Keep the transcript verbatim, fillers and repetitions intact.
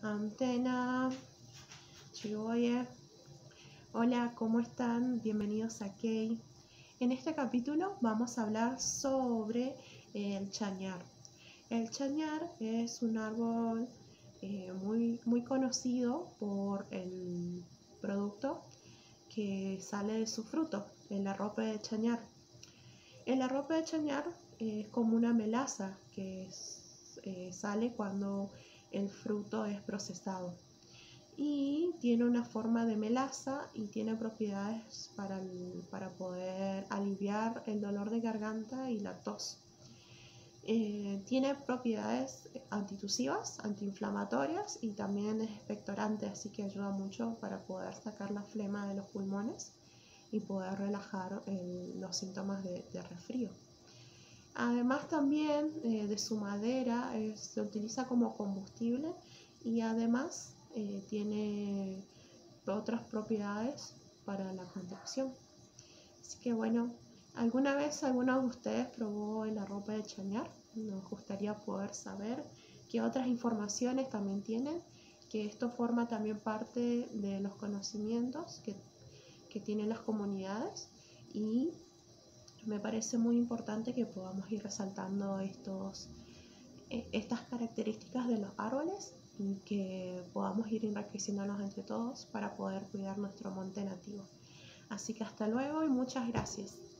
Antena, Chivoye. Hola, ¿cómo están? Bienvenidos a Key. En este capítulo vamos a hablar sobre el chañar. El chañar es un árbol eh, muy, muy conocido por el producto que sale de su fruto, el arrope de chañar. El arrope de chañar es como una melaza que es, eh, sale cuando el fruto es procesado y tiene una forma de melaza y tiene propiedades para, el, para poder aliviar el dolor de garganta y la tos. Eh, tiene propiedades antitusivas, antiinflamatorias y también es expectorante, así que ayuda mucho para poder sacar la flema de los pulmones y poder relajar el, los síntomas de, de resfrío. Además también eh, de su madera eh, se utiliza como combustible y además eh, tiene otras propiedades para la construcción. Así que bueno, ¿alguna vez alguno de ustedes probó el arrope de chañar? Nos gustaría poder saber qué otras informaciones también tienen, que esto forma también parte de los conocimientos que, que tienen las comunidades, y me parece muy importante que podamos ir resaltando estos, estas características de los árboles y que podamos ir enriqueciéndonos entre todos para poder cuidar nuestro monte nativo. Así que hasta luego y muchas gracias.